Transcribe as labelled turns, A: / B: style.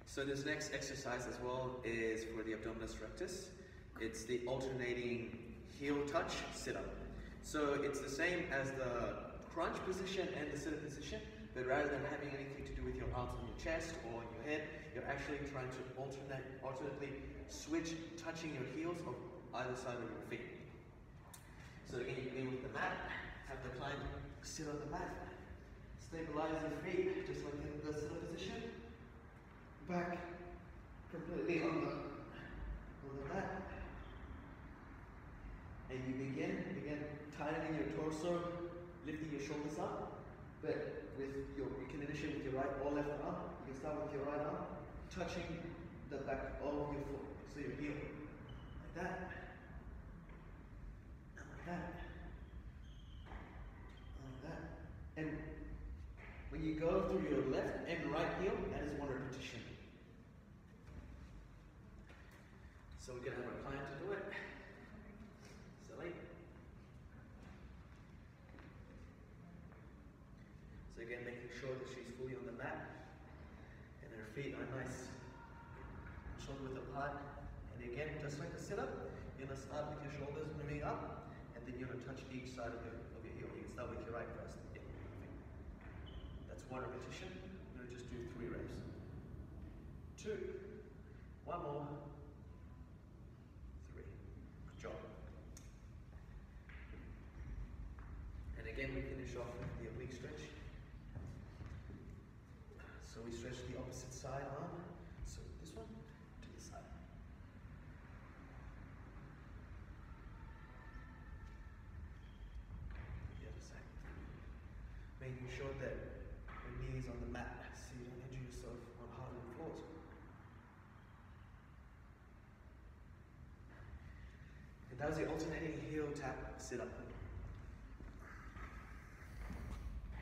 A: So this next exercise as well is for the abdominis rectus. It's the alternating heel touch sit-up. So it's the same as the crunch position and the sit-up position, but rather than having anything to do with your arms on your chest or on your head, you're actually trying to alternately switch touching your heels on either side of your feet. So again, you begin with the mat, have the client sit on the mat, stabilize your feet just like in the sit-up position, back completely on the mat, and you begin tightening your torso, lifting your shoulders up, but you can initiate with your right or left arm. You can start with your right arm, touching the back of your foot, so your heel, like that, and like that, and like that. And when you go through your left and right heel, that is one repetition. So we're going to have our client to do it. Silly. So again, making sure that she's fully on the mat and her feet are nice, shoulder width apart. And again, just like the sit-up, you're going to start with your shoulders moving up, and then you're going to touch each side of your heel. You can start with your right first. Yeah, that's one repetition. We're going to just do 3 reps. 2. 1 more. 3. Good job. And again, we finish off with the oblique stretch. So we stretch the opposite side arm. So this one to the side. The other side. Making sure that your knee is on the mat so you don't injure yourself on hardened floors. And that was the alternating heel tap sit-up.